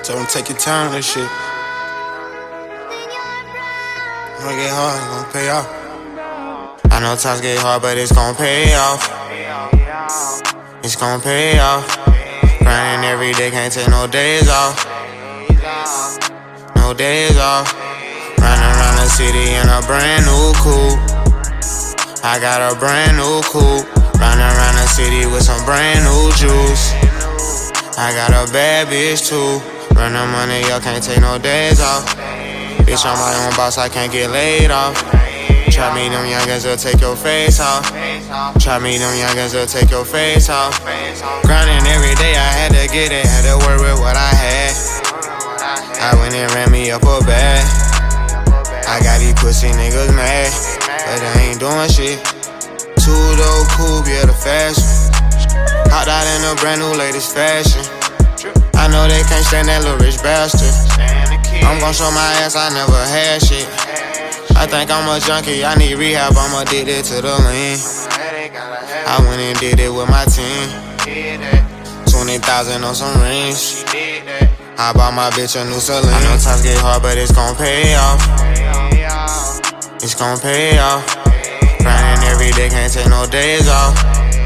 Told him take your time with this shit. When it get hard, it's gonna pay off. I know times get hard, but it's gonna pay off. It's gonna pay off. Grinding every day, can't take no days off. No days off. Running around the city in a brand new coupe. I got a brand new coupe. Running around the city with some brand new juice. I got a bad bitch too. Running money, y'all can't take no days off. Bitch, I'm my own boss, I can't get laid off. Try me, them youngins will take your face off. Try me, them youngins will take your face off. Grinding every day, I had to get it. Had to work with what I had. I went and ran me up a bag. I got these pussy niggas mad, but they ain't doing shit. Two-door coupe, yeah, the fashion. Hopped out in a brand new latest fashion. I know they can't stand that little rich bastard. I'm gon' show my ass I never had shit. I think I'm a junkie, I need rehab, I'm addicted to the lean. I went and did it with my team. 20,000 on some rings. I bought my bitch a new Celine. I know times get hard, but it's gon' pay off. It's gon' pay off. Grinding every day, can't take no days off.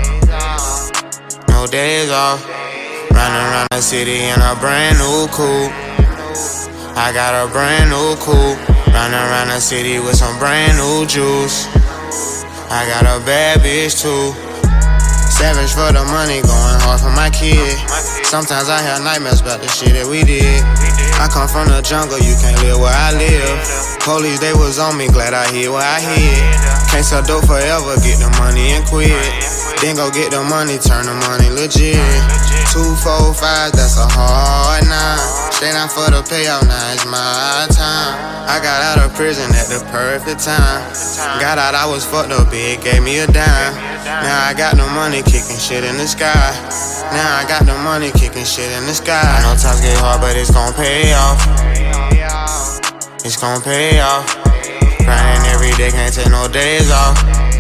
No days off. Running around the city in a brand new coupe. I got a brand new coupe. Running around the city with some brand new juice. I got a bad bitch too. Savage for the money, going hard for my kid. Sometimes I have nightmares about the shit that we did. I come from the jungle, you can't live where I live. Police, they was on me, glad I hid where I hid. Can't sell dope forever, get the money and quit. Then go get the money, turn the money legit. 2, 4, 5, that's a hard 9. Stay down for the payout, now it's my time. I got out of prison at the perfect time. Got out, I was fucked up, big, gave me a dime. Now I got the money, kicking shit in the sky. Now I got the money, kicking shit in the sky. I know times get hard, but it's gon' pay off. It's gon' pay off. Grinding every day, can't take no days off.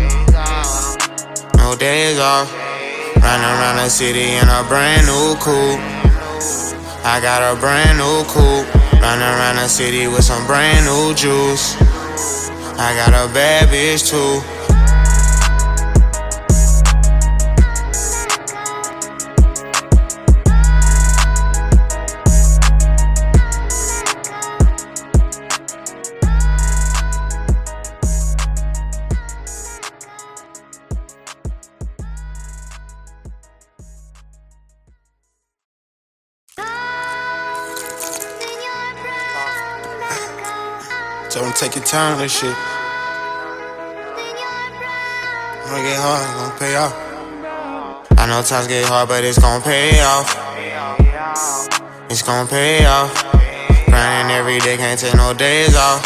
No days off. Running around the city in a brand new coupe. I got a brand new coupe. Running around the city with some brand new juice. I got a bad bitch too. Told him take your time with this shit. When it get hard, it's gonna pay off. I know times get hard, but it's gonna pay off. It's gonna pay off. Grinding every day, can't take no days off.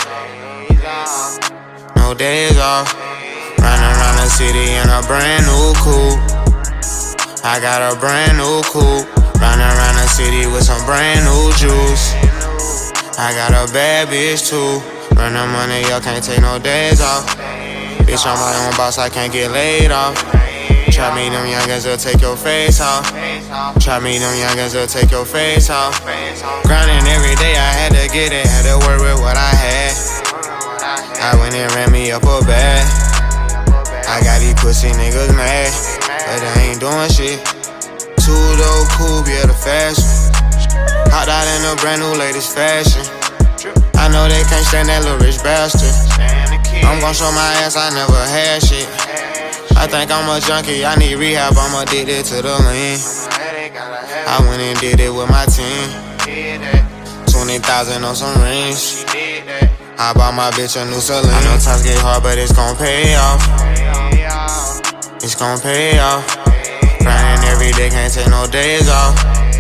No days off. Running around the city in a brand new coupe. I got a brand new coupe. Running around the city with some brand new juice. I got a bad bitch too. Running money, y'all can't take no days off. Bitch, I'm my own boss, I can't get laid off. Try me, them youngins will take your face off. Try me, them youngins will take your face off. Grinding every day, I had to get it. Had to work with what I had. I went and ran me up a bag. I got these pussy niggas mad, but they ain't doing shit. Two-door coupe, yeah, the fashion. Hopped out in a brand new latest fashion. I know they can't stand that little rich bastard. I'm gon' show my ass I never had shit. I think I'm a junkie, I need rehab, I'm addicted to the lean. I went and did it with my team. 20,000 on some rings. I bought my bitch a new Celine. I know times get hard, but it's gon' pay off. It's gon' pay off. Grinding every day, can't take no days off.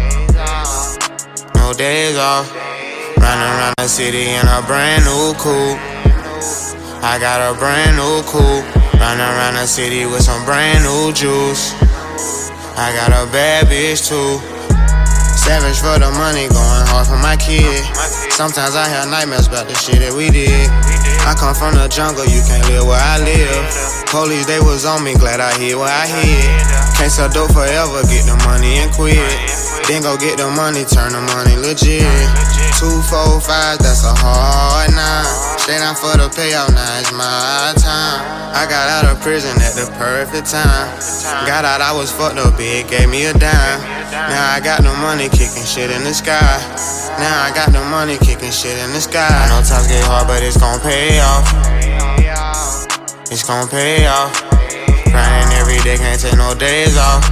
No days off. Running around the city in a brand new coupe. I got a brand new coupe. Running around the city with some brand new juice. I got a bad bitch too. Savage for the money, going hard for my kid. Sometimes I have nightmares about the shit that we did. I come from the jungle, you can't live where I live. Police, they was on me, glad I hid where I hid. Can't sell dope forever, get the money and quit. Then go get the money, turn the money legit. 2, 4, 5, that's a hard 9. Stay down for the payout, now it's my time. I got out of prison at the perfect time. Got out, I was fucked up, it gave me a dime. Now I got the money, kicking shit in the sky. Now I got the money, kicking shit in the sky. I know times get hard, but it's gon' pay off. It's gon' pay off. Grinding every day, can't take no days off.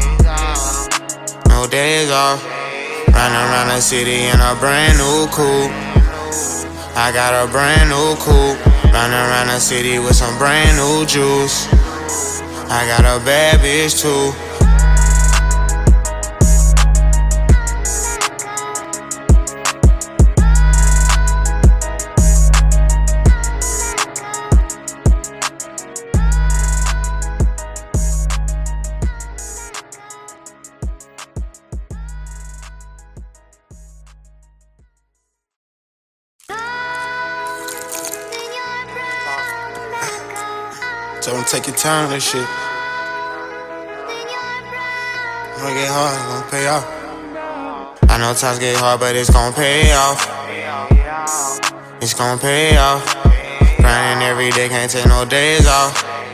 No days off. Riding around the city in a brand new coupe. I got a brand new coupe. Riding around the city with some brand new juice. I got a bad bitch too. Don't take your time on this shit. Gonna get hard, it's gonna pay off. I know times get hard, but it's gonna pay off. It's gonna pay off. Grinding every day, can't take no days off.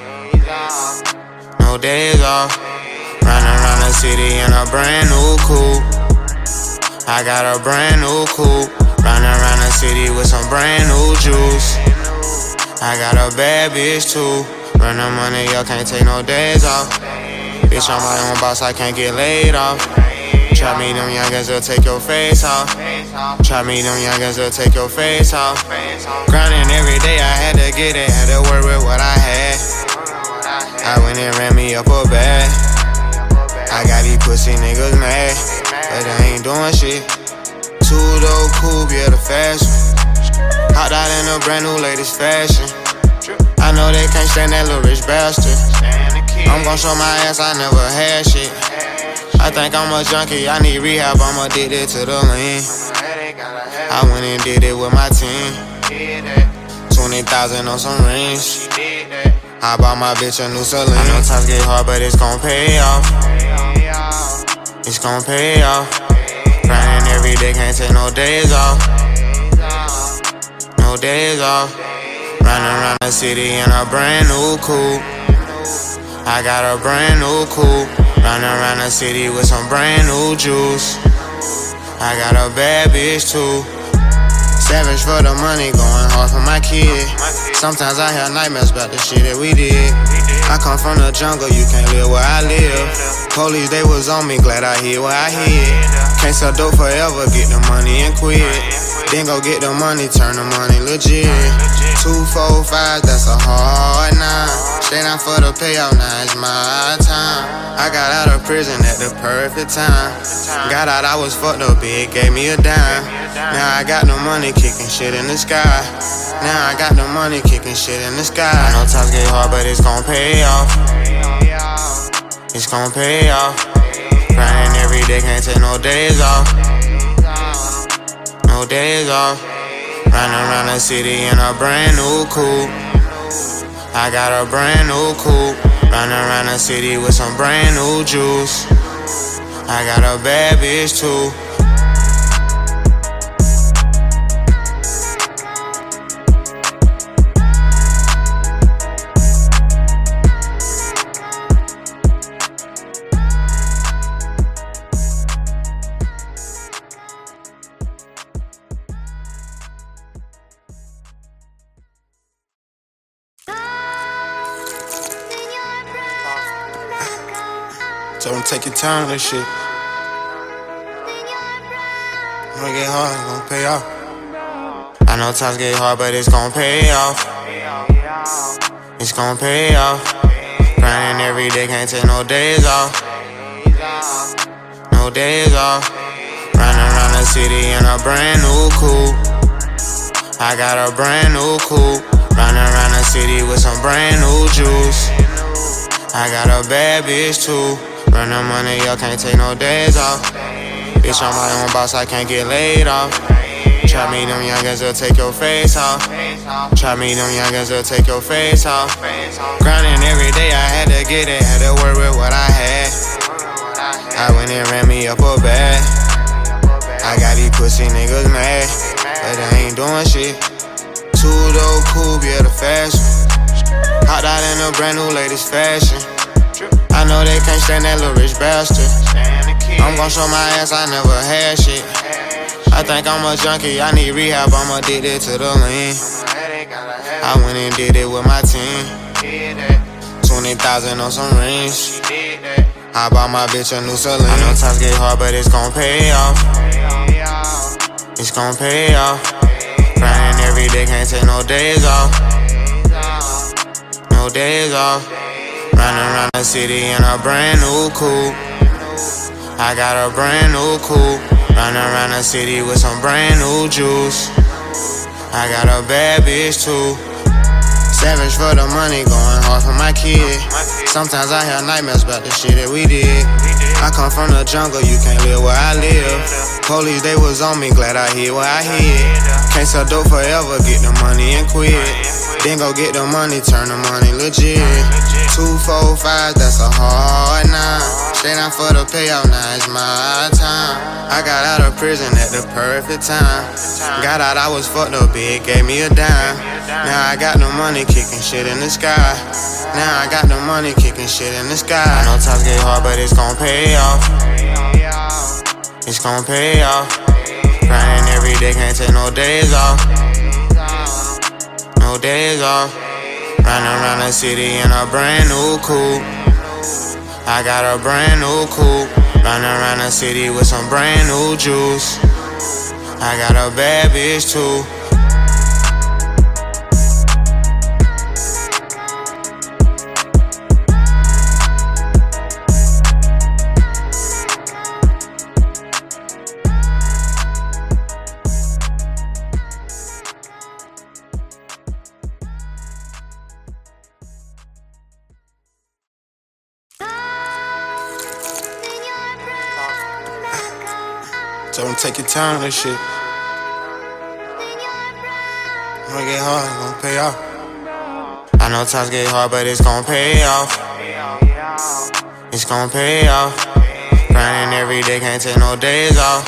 No days off. Running around the city in a brand new coupe. I got a brand new coupe. Running around the city with some brand new juice. I got a bad bitch too. Run the money, yo, can't take no days off. Bitch, I'm my own boss, I can't get laid off. Try me, them youngins will take your face off. Try me, them youngins will take your face off. Grinding every day, I had to get it, had to work with what I had. I went and ran me up a bag. I got these pussy niggas mad, but they ain't doing shit. Two-door coupe, yeah, the fast one. Hopped out in a brand new latest fashion. I know they can't stand that little rich bastard. I'm gon' show my ass, I never had shit. I think I'm a junkie, I need rehab, I'm addicted to the lean. I went and did it with my team. 20,000 on some rings. I bought my bitch a new Celine. I know times get hard, but it's gon' pay off. It's gon' pay off. Grinding every day, can't take no days off. No days off. Running around the city in a brand new coupe. I got a brand new coupe. Running around the city with some brand new juice. I got a bad bitch too. Savage for the money, going hard for my kid. Sometimes I have nightmares about the shit that we did. I come from the jungle, you can't live where I live. Police, they was on me, glad I hid where I hid. Can't sell dope forever, get the money and quit. Then go get the money, turn the money legit. 2, 4, 5, that's a hard 9. Stay down for the payout, now it's my time. I got out of prison at the perfect time. Got out, I was fucked up, it gave me a dime. Now I got the money, kicking shit in the sky. Now I got the money, kicking shit in the sky. I know times get hard, but it's gon' pay off. It's gon' pay off. Grinding every day, can't take no days off. No days off. Running around the city in a brand new coupe. I got a brand new coupe. Running around the city with some brand new juice. I got a bad bitch too. Don't take your time on this shit. Gonna get hard, it's gonna pay off. I know times get hard, but it's gonna pay off. It's gonna pay off. Grinding every day, can't take no days off. No days off. Running around the city in a brand new coupe. I got a brand new coupe. Running around the city with some brand new juice. I got a bad bitch too. Run the money, yo, can't take no days off. Bitch, I'm my own boss, I can't get laid off. Try me, them youngins will take your face off. Try me, them youngins will take your face off. Grinding every day, I had to get it, had to work with what I had. I went and ran me up a bag. pussy niggas mad, but they ain't doing shit. Two-door coupe, yeah, the fast one. Hopped out in a brand new latest fashion. I know they can't stand that little rich bastard. I'm gon' show my ass I never had shit. I think I'm a junkie, I need rehab, I'm addicted to the lean. I went and did it with my team. 20,000 on some rings. I bought my bitch a new Celine. I know times get hard, but it's gon' pay off. It's gon' pay off. Grinding every day, can't take no days off. No days off. Running around the city in a brand new coupe. I got a brand new coupe. Running around the city with some brand new juice. I got a bad bitch too. Savage for the money, going hard for my kid. Sometimes I have nightmares about the shit that we did. I come from the jungle, you can't live where I live. Police, they was on me, glad I hid where I hid. Can't sell dope forever, get the money and quit. Then go get the money, turn the money legit. 2, 4, 5, that's a hard 9. Stay down for the payout, now it's my time. I got out of prison at the perfect time. Got out, I was fucked up, it gave me a dime. Now I got the money, kicking shit in the sky. Now I got the money, kicking shit in the sky. I know times get hard, but it's gon' pay off. It's gon' pay off. Grinding every day, can't take no days off. No days off. Running around the city in a brand new coupe. I got a brand new coupe. Running around the city with some brand new juice. I got a bad bitch too. Tell them take your time on this shit. When it get hard, it's gon' pay off. I know times get hard, but it's gon' pay off. It's gon' pay off. Grinding every day, can't take no days off.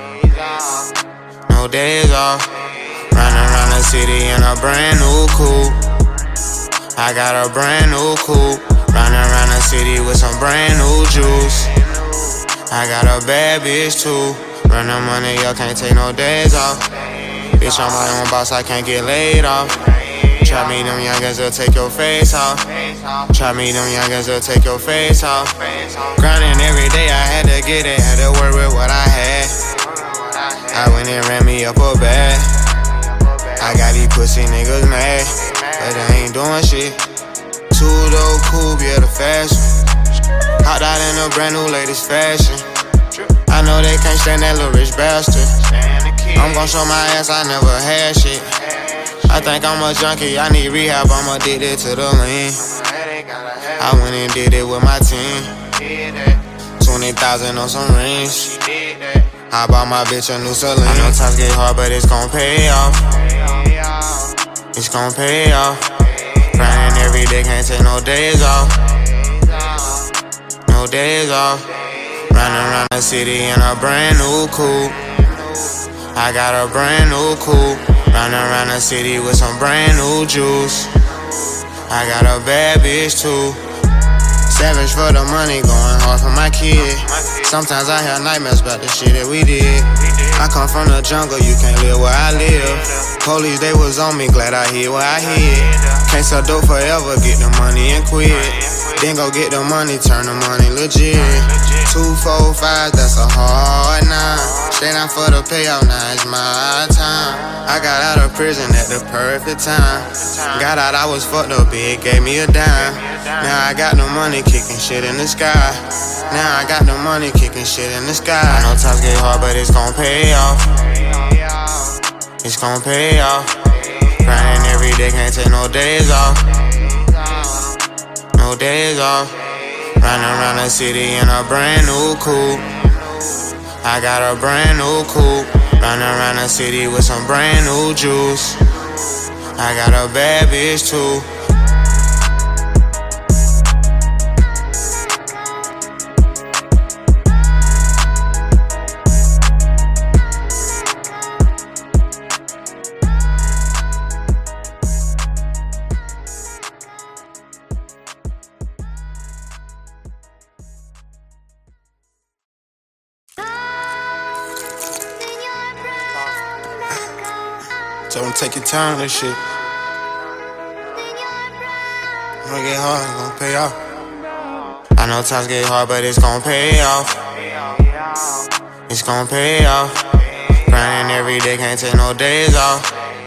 No days off. Running around the city in a brand new coupe. I got a brand new coupe. Running around the city with some brand new juice. I got a bad bitch too. Running money, y'all can't take no days off. Bitch, I'm my own boss, I can't get laid off. Try me, them youngins, they'll take your face off. Try me, them youngins, they'll take your face off. Grinding every day, I had to get it, had to work with what I had. I went and ran me up a bag. I got these pussy niggas mad, but they ain't doing shit. Two-door coupe, yeah, the fast one. Hopped out in a brand new latest fashion. I know they can't stand that little rich bastard. I'm gon' show my ass I never had shit. I think I'm a junkie, I need rehab, I'm addicted to the lean. I went and did it with my team. 20,000 on some rings. I bought my bitch a new Celine. I know times get hard, but it's gon' pay off. It's gon' pay off. Grinding every day, can't take no days off. No days off. Running around the city in a brand new coupe. I got a brand new coupe. Running around the city with some brand new juice. I got a bad bitch too. Savage for the money, going hard for my kid. Sometimes I have nightmares about the shit that we did. I come from the jungle, you can't live where I live. Police, they was on me, glad I hid where I hid. Can't sell dope forever, get the money and quit. Then go get the money, turn the money legit. 2, 4, 5, that's a hard 9. Stay down for the payout, now it's my time. I got out of prison at the perfect time. Got out, I was fucked up, it gave me a dime. Now I got the money, kicking shit in the sky. Now I got the money, kicking shit in the sky. I know times get hard, but it's gon' pay off. It's gon' pay off. Grinding every day, can't take no days off. No days off. Running around the city in a brand new coupe. I got a brand new coupe. Running around the city with some brand new juice. I got a bad bitch too. Told him take your time with this shit. Gonna get hard, it's gonna pay off. I know times get hard, but it's gonna pay off. It's gonna pay off. Grinding every day, can't take no days off.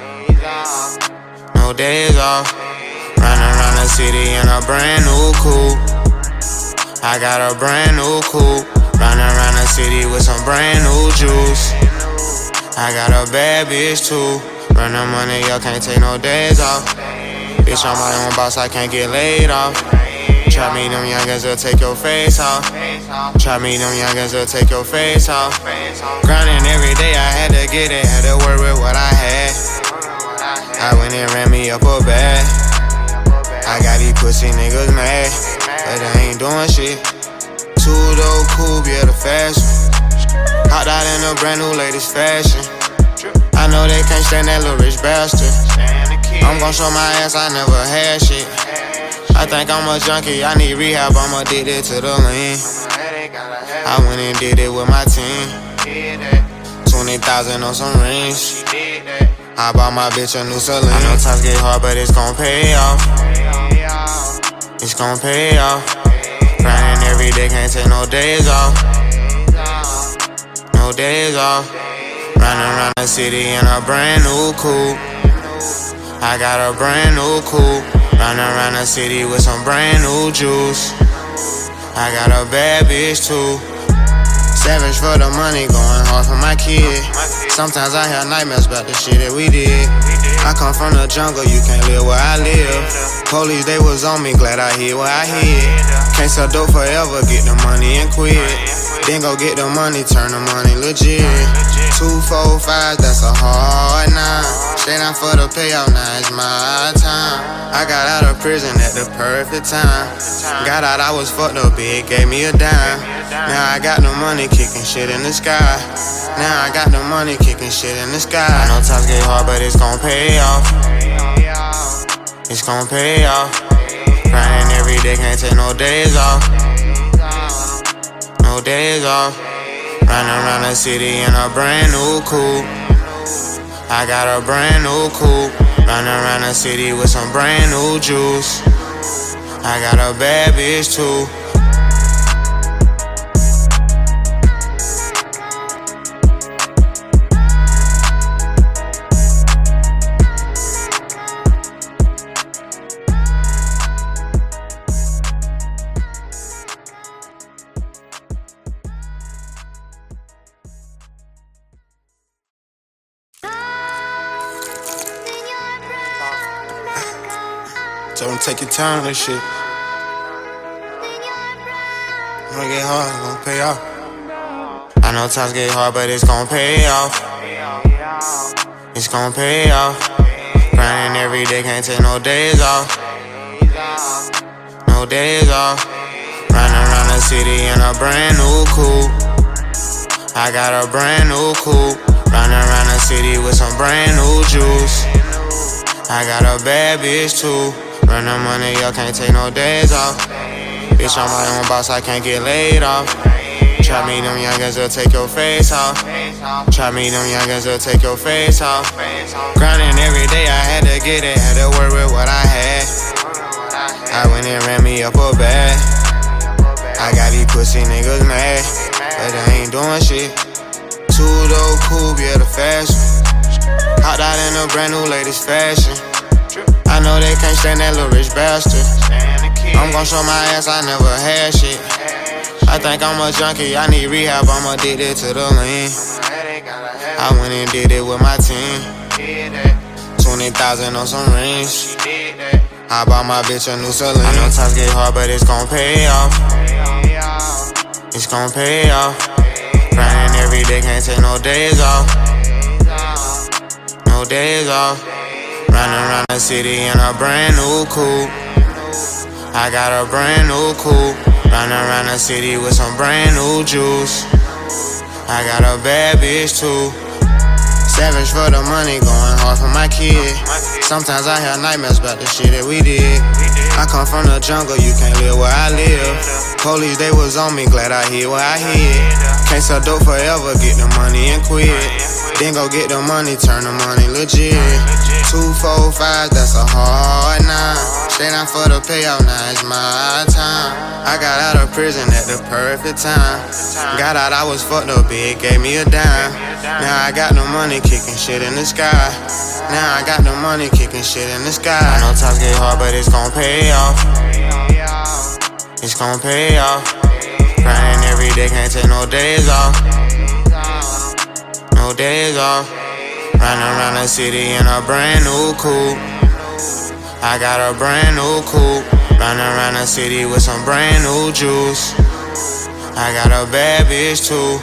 No days off. Running around the city in a brand new coupe. I got a brand new coupe. Running around the city with some brand new juice. I got a bad bitch too. Running money, yo, can't take no days off. Bitch, I'm my own boss, I can't get laid off. Try me, them youngins will take your face off. Try me, them youngins will take your face off. Grinding every day, I had to get it, had to work with what I had. I went and ran me up a bag. I got these pussy niggas mad, but they ain't doing shit. Two-door coupe, yeah, the fashion. Hopped out in a brand new latest fashion. I know they can't stand that little rich bastard. I'm gon' show my ass I never had shit. I think I'm a junkie, I need rehab, I'm addicted to the lean. I went and did it with my team. 20,000 on some rings. I bought my bitch a new Celine. I know times get hard, but it's gon' pay off. It's gon' pay off. Grinding every day, can't take no days off. No days off. Running around the city in a brand new coupe. I got a brand new coupe. Running around the city with some brand new juice. I got a bad bitch too. Savage for the money, going hard for my kid. Sometimes I have nightmares about the shit that we did. I come from the jungle, you can't live where I live. Police, they was on me, glad I hid where I hid. Can't sell dope forever, get the money and quit. Then go get the money, turn the money legit. 2, 4, 5, that's a hard 9. Stay down for the payout, now it's my time. I got out of prison at the perfect time. Got out, I was fucked up, big, gave me a dime. Now I got the money, kicking shit in the sky. Now I got the money, kicking shit in the sky. I know times get hard, but it's gon' pay off. It's gon' pay off. Grinding every day, can't take no days off. No days off. Running around the city in a brand new coupe. I got a brand new coupe. Running around the city with some brand new juice. I got a bad bitch too. Told him take your time with this shit. Gonna get hard, it's gonna pay off. I know times get hard, but it's gonna pay off. It's gonna pay off. Grinding every day, can't take no days off. No days off. Running around the city in a brand new coupe. I got a brand new coupe. Running around the city with some brand new juice. I got a bad bitch too. Running money, yo, can't take no days off. Bitch, I'm my own boss, I can't get laid off. Try me, them youngins will take your face off. Try me, them youngins will take your face off. Grinding every day, I had to get it, had to work with what I had. I went and ran me up a bag. I got these pussy niggas mad, but they ain't doing shit. Two-door coupe, yeah, the fashion. Hopped out in a brand new latest fashion. I know they can't stand that little rich bastard. I'm gon' show my ass I never had shit. I think I'm a junkie, I need rehab, I'm addicted to the lean. I went and did it with my team. 20,000 on some rings. I bought my bitch a new Celine. I know times get hard, but it's gon' pay off. It's gon' pay off. Grinding every day, can't take no days off. No days off. Running around the city in a brand new coupe. I got a brand new coupe. Running around the city with some brand new juice. I got a bad bitch too. Savage for the money, going hard for my kid. Sometimes I have nightmares about the shit that we did. I come from the jungle, you can't live where I live. Police, they was on me, glad I hid where I hid. Can't sell dope forever, get the money and quit. Then go get the money, turn the money legit. 2, 4, 5, that's a hard 9. Stay down for the payout, now it's my time. I got out of prison at the perfect time. Got out, I was fucked up, it gave me a dime. Now I got the money, kicking shit in the sky. Now I got the money, kicking shit in the sky. I know times get hard, but it's gon' pay off. It's gon' pay off. Grinding every day, can't take no days off. No days off. Running around the city in a brand new coupe. I got a brand new coupe. Running around the city with some brand new juice. I got a bad bitch too.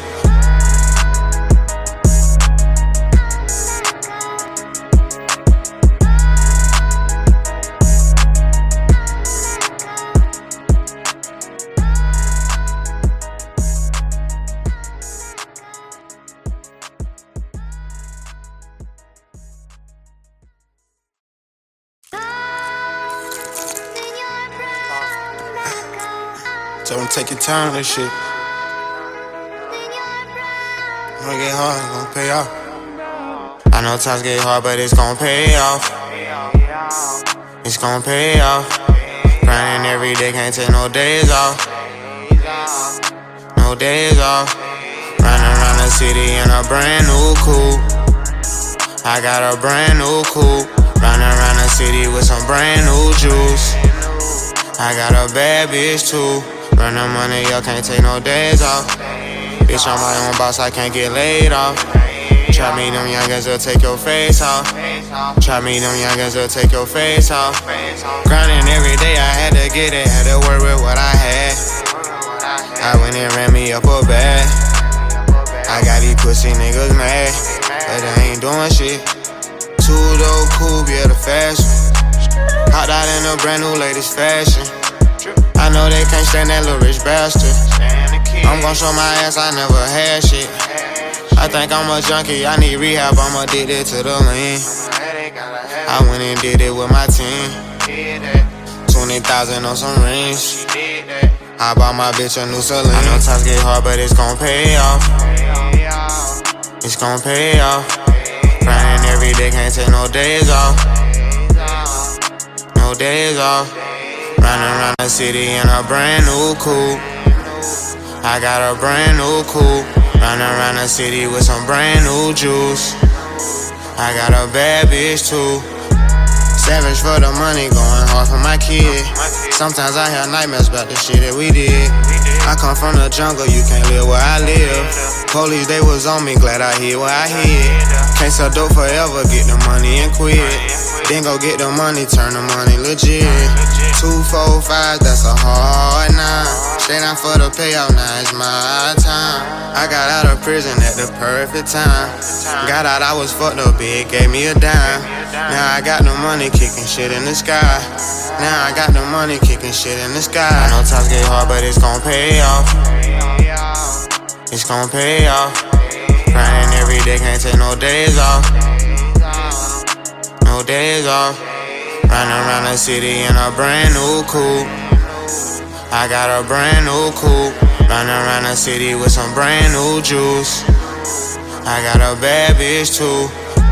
So don't take your time with this shit. When it get hard, it's gon' pay off. I know times get hard, but it's gon' pay off. It's gon' pay off. Grinding every day, can't take no days off. No days off. Running around the city in a brand new coupe. I got a brand new coupe. Running around the city with some brand new juice. I got a bad bitch too. Run the money up, can't take no days off. Bitch, I'm my own boss, I can't get laid off. Try me, them youngins will take your face off. Try me, them youngins will take your face off. Grinding every day, I had to get it, had to work with what I had. I went and ran me up a bag. I got these pussy niggas mad, but they ain't doing shit. Two-door coupe, yeah, the fashion. Hopped out in a brand new latest fashion. I know they can't stand that little rich bastard. I'm gon' show my ass I never had shit. I think I'm a junkie, I need rehab, I'm addicted to the lean. I went and did it with my team. 20,000 on some rings. I bought my bitch a new Celine. I know times get hard, but it's gon' pay off. It's gon' pay off. Grinding every day, can't take no days off. No days off. Running around the city in a brand new coupe. I got a brand new coupe. Running around the city with some brand new juice. I got a bad bitch too. Savage for the money, going hard for my kid. Sometimes I have nightmares about the shit that we did. I come from the jungle, you can't live where I live. Police, they was on me, glad I hid where I hid. Can't sell dope forever, get the money and quit. Then go get the money, turn the money legit. 2, 4, 5, that's a hard 9. Stay down for the payout, now it's my time. I got out of prison at the perfect time. Got out, I was fucked up, it gave me a dime. Now I got the money, kicking shit in the sky. Now I got the money, kicking shit in the sky. I know times get hard, but it's gon' pay off. It's gon' pay off. Grinding every day, can't take no days off. No days off. Running around the city in a brand new coupe. I got a brand new coupe. Running around the city with some brand new juice. I got a bad bitch too.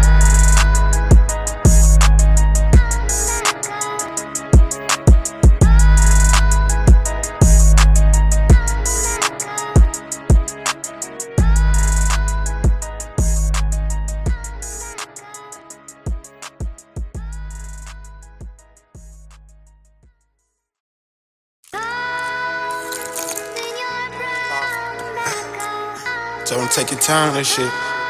So don't take your time with this shit.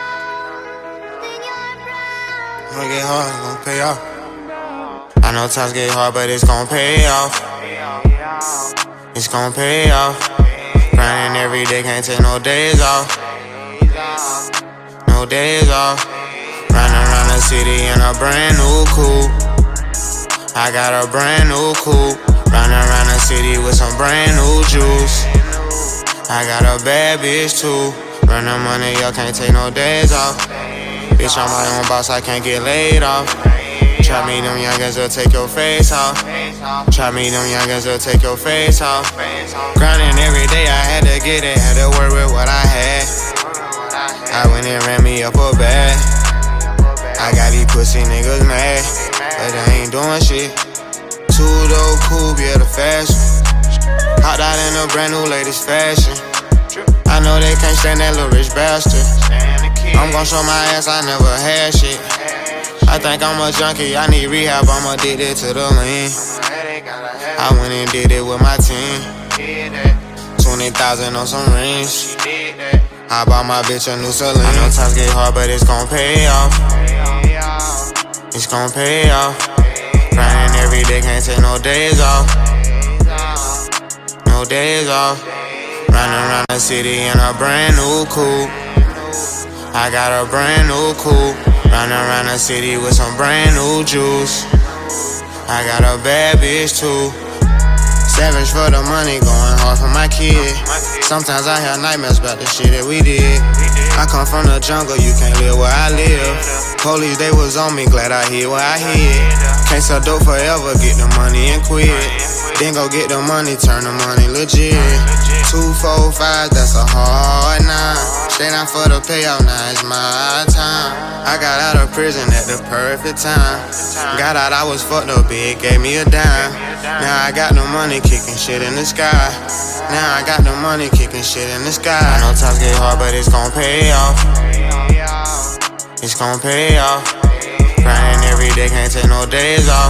When it get hard, it's gon' pay off. I know times get hard, but it's gon' pay off. It's gon' pay off. Grinding every day, can't take no days off. No days off. Running around the city in a brand new coupe. I got a brand new coupe. Running around the city with some brand new juice. I got a bad bitch too. Run the money up, can't take no days off. Bitch, I'm my own boss, I can't get laid off. Try me, them youngins will take your face off. Try me, them youngins will take your face off. Grinding every day, I had to get it, had to work with what I had. I went and ran me up a bag. I got these pussy niggas mad, but they ain't doing shit. Two-door coupe, yeah, the fashion. Hopped out in a brand new latest fashion. I know they can't stand that little rich bastard. I'm gon' show my ass I never had shit. I think I'm a junkie, I need rehab, I'm addicted to the lean. I went and did it with my team. 20,000 on some rings. I bought my bitch a new Celine. I know times get hard, but it's gon' pay off. It's gon' pay off. Grinding every day, can't take no days off. No days off. Running around the city in a brand new coupe. I got a brand new coupe. Running around the city with some brand new juice. I got a bad bitch too. Savage for the money, going hard for my kid. Sometimes I have nightmares about the shit that we did. I come from the jungle, you can't live where I live. Police, they was on me, glad I hid where I hid. Can't sell dope forever, get the money and quit. Then go get the money, turn the money legit. 2, 4, 5, that's a hard 9. Stay down for the payout, now it's my time. I got out of prison at the perfect time. Got out, I was fucked up, big, gave me a dime. Now I got the money, kicking shit in the sky. Now I got the money, kicking shit in the sky. I know times get hard, but it's gon' pay off. It's gon' pay off. Grinding every day, can't take no days off.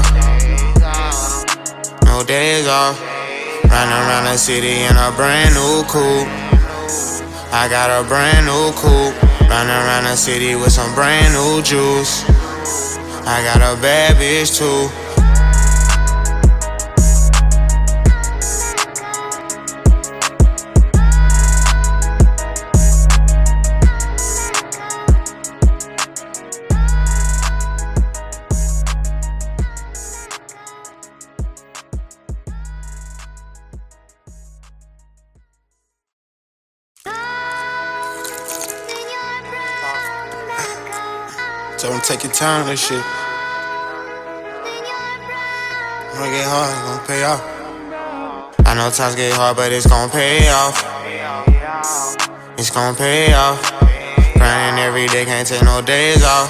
No days off. Running around the city in a brand new coupe. I got a brand new coupe. Running around the city with some brand new juice. I got a bad bitch too. So don't take your time on this shit. Gonna get hard, it's gonna pay off. I know times get hard, but it's gonna pay off. It's gonna pay off. Grinding every day, can't take no days off.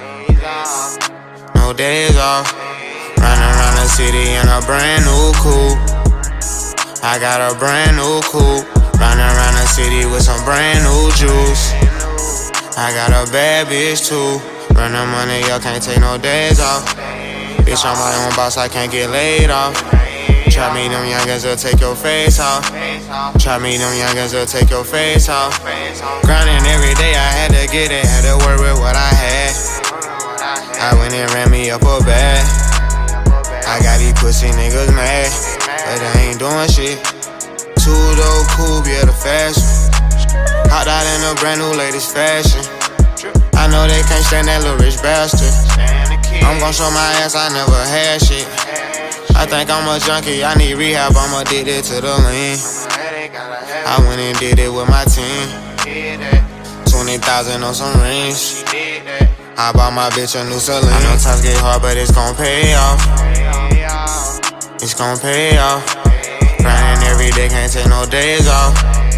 No days off. Running around the city in a brand new coupe. I got a brand new coupe. Running around the city with some brand new juice. I got a bad bitch too. Running money, y'all can't take no days off. Bitch, I'm my own boss, I can't get laid off. Try me, them youngins will take your face off. Try me, them youngins will take your face off. Grinding every day, I had to get it, had to work with what I had. I went and ran me up a bag. I got these pussy niggas mad, but they ain't doing shit. Two-door coupe, yeah, the fashion. Hopped out in a brand new latest fashion. I know they can't stand that little rich bastard. I'm gon' show my ass I never had shit. I think I'm a junkie, I need rehab, I'm addicted to the lean. I went and did it with my team. 20,000 on some rings. I bought my bitch a new Celine. I know times get hard, but it's gon' pay off. It's gon' pay off. Grinding every day, can't take no days off.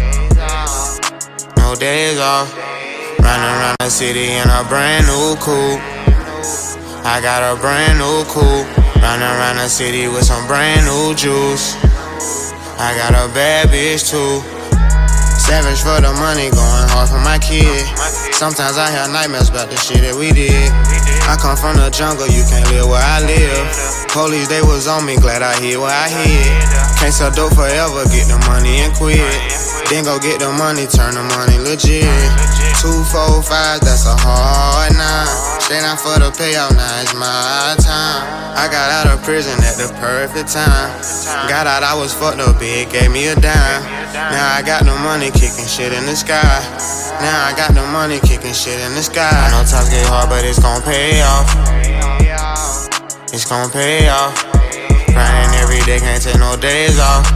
No days off. Running around the city in a brand new coupe. I got a brand new coupe. Running around the city with some brand new juice. I got a bad bitch too. Savage for the money, going hard for my kid. Sometimes I have nightmares about the shit that we did. I come from the jungle, you can't live where I live. Police, they was on me, glad I hid where I hid. Can't sell dope forever, get the money and quit. Then go get the money, turn the money legit. 2, 4, 5, that's a hard 9. Stay down for the payout, now it's my time. I got out of prison at the perfect time. Got out, I was fucked up, big, gave me a dime. Now I got the money, kicking shit in the sky. Now I got the money, kicking shit in the sky. I know times get hard, but it's gon' pay off. It's gon' pay off. Grinding every day, can't take no days off.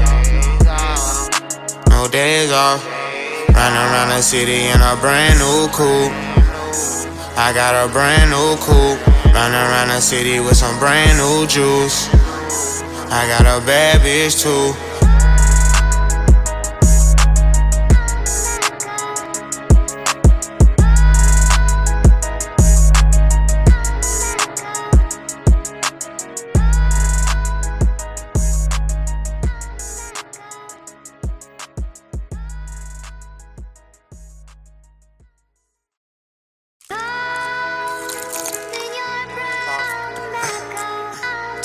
No days off. Running around the city in a brand new coupe. I got a brand new coupe. Running around the city with some brand new juice. I got a bad bitch too.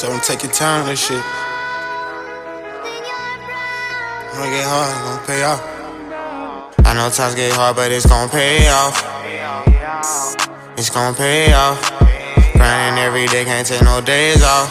Told him take your time with this shit. When it get hard, it's gon' pay off. I know times get hard, but it's gon' pay off. It's gon' pay off. Grinding every day, can't take no days off.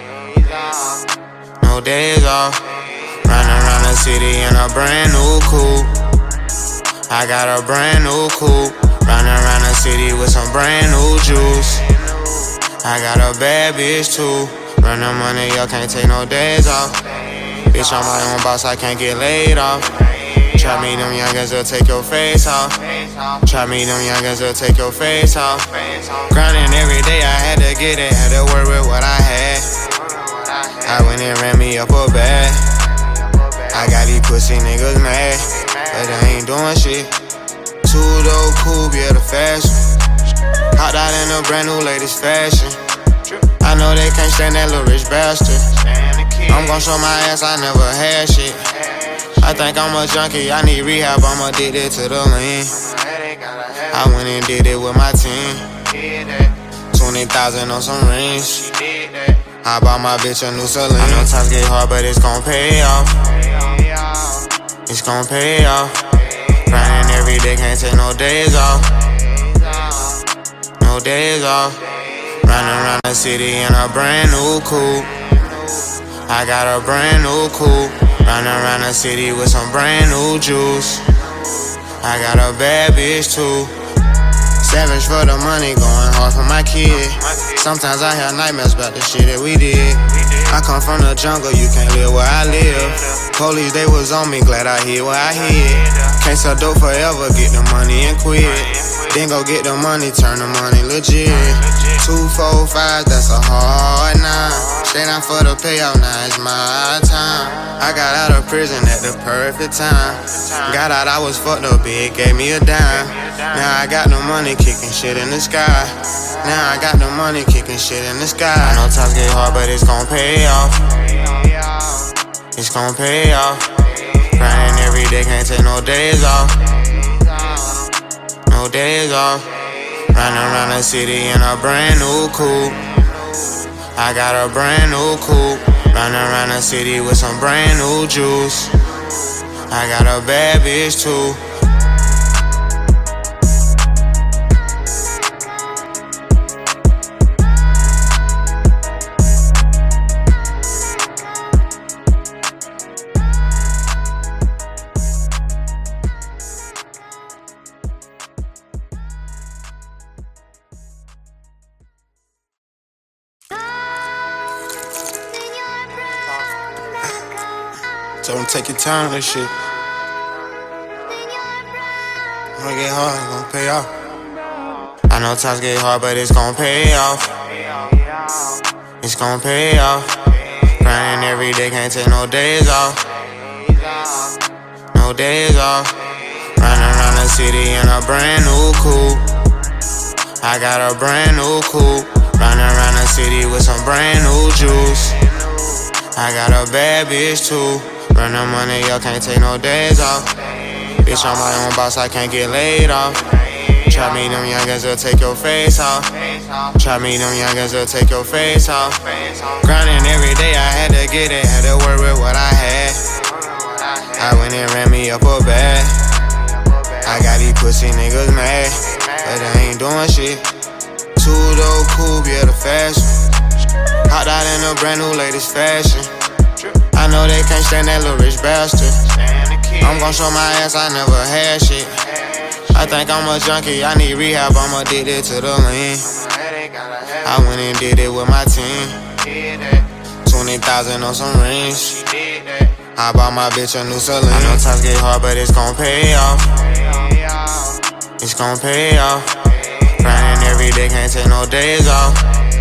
No days off. Running around the city in a brand new coupe. I got a brand new coupe. Running around the city with some brand new juice. I got a bad bitch too. Running money, y'all can't take no days off. Bitch, I'm my own boss, I can't get laid off. Try me, them youngins will take your face off. Try me, them youngins will take your face off. Grinding every day, I had to get it, had to work with what I had. I went and ran me up a bag. I got these pussy niggas mad, but they ain't doing shit. Two-door coupe, yeah, the fashion. Hopped out in a brand new latest fashion. I know they can't stand that little rich bastard. I'm gon' show my ass I never had shit. I think I'm a junkie, I need rehab, I'm addicted to the lean. I went and did it with my team. 20,000 on some rings. I bought my bitch a new Celine. I know times get hard, but it's gon' pay off. It's gon' pay off. Grinding every day, can't take no days off. No days off. Running around the city in a brand new coupe. I got a brand new coupe. Running around the city with some brand new juice. I got a bad bitch too. Savage for the money, going hard for my kid. Sometimes I have nightmares about the shit that we did. I come from the jungle, you can't live where I live. Police, they was on me, glad I hid where I hid. Can't sell dope forever, get the money and quit. Then go get the money, turn the money legit. 2, 4, 5, that's a hard 9. Stay down for the payout, now it's my time. I got out of prison at the perfect time. Got out, I was fucked up, it gave me a dime. Now I got the money, kicking shit in the sky. Now I got the money, kicking shit in the sky. I know times get hard, but it's gon' pay off. It's gon' pay off. Grinding every day, can't take no days off. No days off. Running around the city in a brand new coupe. I got a brand new coupe. Running around the city with some brand new juice. I got a bad bitch too. Told him take your time with this shit. When it get hard, it's gon' pay off. I know times get hard, but it's gon' pay off. It's gon' pay off. Grinding every day, can't take no days off. No days off. Running around the city in a brand new coupe. I got a brand new coupe. Running around the city with some brand new juice. I got a bad bitch too. Running money, y'all can't take no days off. Bitch, I'm my own boss, I can't get laid off. Try me, them youngins will take your face off. Try me, them youngins will take your face off. Grinding every day, I had to get it, had to work with what I had. I went and ran me up a bag. I got these pussy niggas mad, but they ain't doing shit. Two-door coupe, yeah, the fashion. Hopped out in a brand new latest fashion. I know they can't stand that little rich bastard. I'm gon' show my ass I never had shit. I think I'm a junkie, I need rehab, I'm addicted to the lean. I went and did it with my team. 20,000 on some rings. I bought my bitch a new Celine. I know times get hard, but it's gon' pay off. It's gon' pay off. Grinding every day, can't take no days off.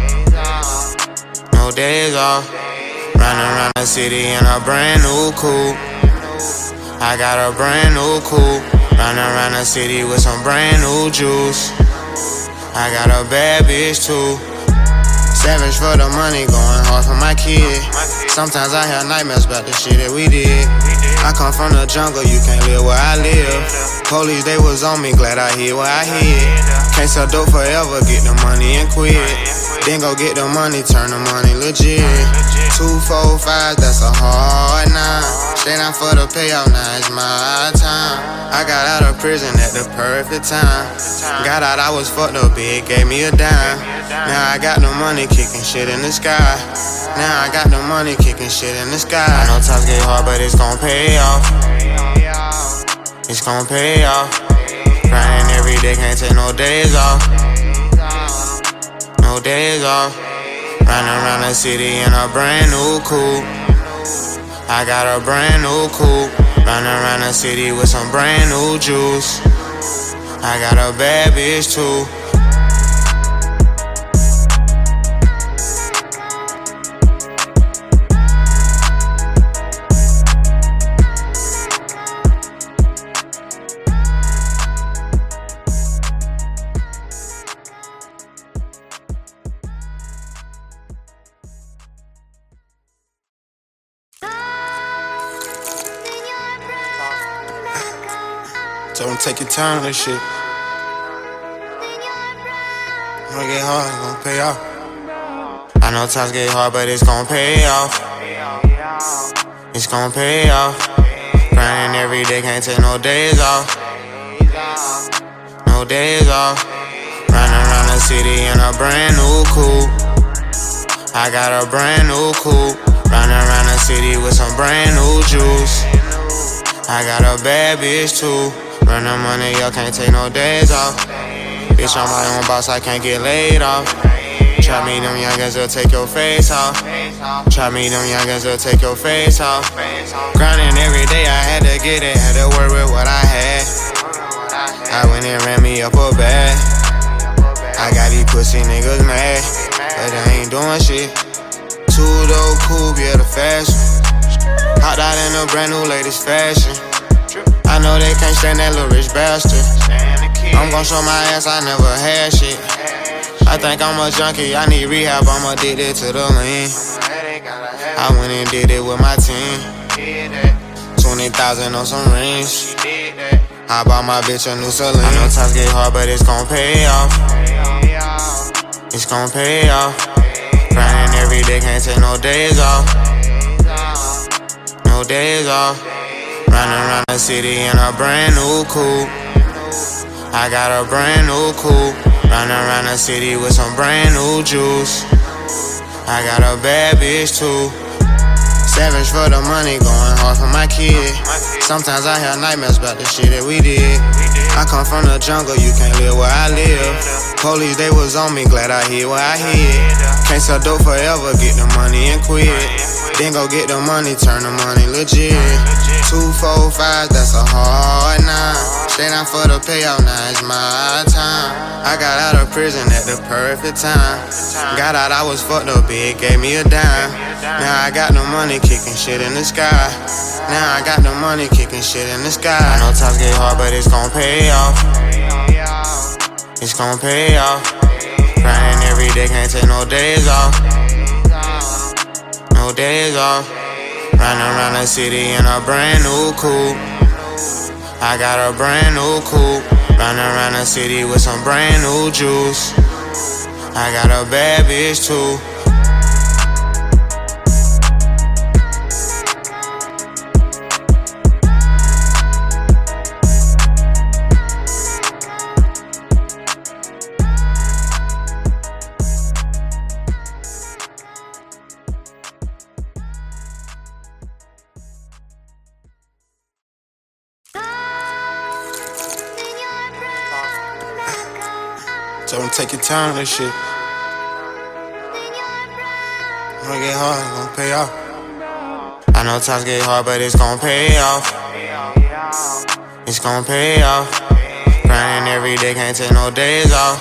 No days off. Running around the city in a brand new coupe. I got a brand new coupe. Running around the city with some brand new juice. I got a bad bitch too. Savage for the money, going hard for my kid. Sometimes I have nightmares about the shit that we did. I come from the jungle, you can't live where I live. Police, they was on me, glad I hid where I hid. Can't sell dope forever, get the money and quit. Then go get the money, turn the money legit. 2, 4, 5, that's a hard 9. Stay down for the payout, now it's my time. I got out of prison at the perfect time. Got out, I was fucked up, it gave me a dime. Now I got the money, kicking shit in the sky. Now I got the money, kicking shit in the sky. I know times get hard, but it's gon' pay off. It's gon' pay off. Grinding every day, can't take no days off. No days off. Running around the city in a brand new coupe. I got a brand new coupe. Running around the city with some brand new juice. I got a bad bitch too. So don't take your time on this shit. When it get hard, it's gon' pay off. I know times get hard, but it's gon' pay off. It's gon' pay off. Grinding every day, can't take no days off. No days off. Running around the city in a brand new coupe. I got a brand new coupe. Running around the city with some brand new juice. I got a bad bitch too. Running money, y'all can't take no days off. Bitch, I'm my own boss, I can't get laid off. Try me, them youngins will take your face off. Try me, them youngins will take your face off. Grinding every day, I had to get it, had to work with what I had. I went and ran me up a bag. I got these pussy niggas mad, but they ain't doing shit. Two-door coupe, yeah, the fashion. Hopped out in a brand new latest fashion. I know they can't stand that little rich bastard. I'm gon' show my ass I never had shit. I think I'm a junkie, I need rehab, I'm addicted to the lean. I went and did it with my team. 20,000 on some rings. I bought my bitch a new Celine. I know times get hard, but it's gon' pay off. It's gon' pay off. Grinding every day, can't take no days off. No days off. Running around the city in a brand new coupe. I got a brand new coupe. Running around the city with some brand new juice. I got a bad bitch too. Savage for the money, going hard for my kid. Sometimes I have nightmares about the shit that we did. I come from the jungle, you can't live where I live. Police, they was on me, glad I hid where I hid. Can't sell dope forever, get the money and quit. Then go get the money, turn the money legit. 2, 4, 5, that's a hard 9. Stay down for the payout, now it's my time. I got out of prison at the perfect time. Got out, I was fucked up, it gave me a dime. Now I got the money, kicking shit in the sky. Now I got the money, kicking shit in the sky. I know times get hard, but it's gon' pay off. It's gon' pay off. Grinding every day, can't take no days off. No days off. Running around the city in a brand new coupe. I got a brand new coupe. Running around the city with some brand new juice. I got a bad bitch too. So don't take your time on this shit. When it get hard, it's gon' pay off. I know times get hard, but it's gon' pay off. It's gon' pay off. Grinding every day, can't take no days off.